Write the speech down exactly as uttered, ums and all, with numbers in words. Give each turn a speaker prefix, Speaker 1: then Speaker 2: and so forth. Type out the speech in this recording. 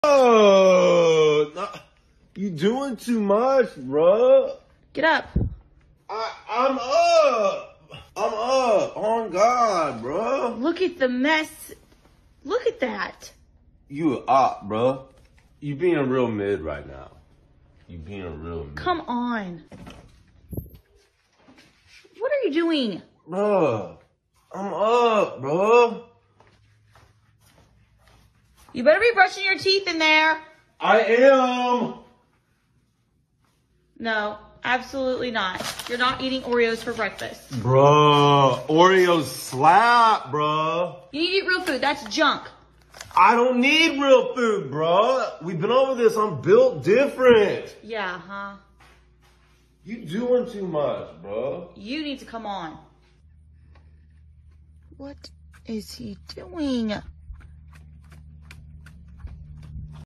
Speaker 1: Oh, no, you doing too much, bro.
Speaker 2: Get up.
Speaker 1: I, I'm up. I'm up. On God, bro.
Speaker 2: Look at the mess. Look at that.
Speaker 1: You up, bro. You being real mid right now. You being real mid.
Speaker 2: Come on. What are you doing?
Speaker 1: Bro, I'm up, bro.
Speaker 2: You better be brushing your teeth in there.
Speaker 1: I am.
Speaker 2: No, absolutely not. You're not eating Oreos for breakfast.
Speaker 1: Bro, Oreos slap, bro.
Speaker 2: You need to eat real food. That's junk.
Speaker 1: I don't need real food, bro. We've been over this. I'm built different.
Speaker 2: Yeah, huh?
Speaker 1: You doing too much, bro.
Speaker 2: You need to come on. What is he doing?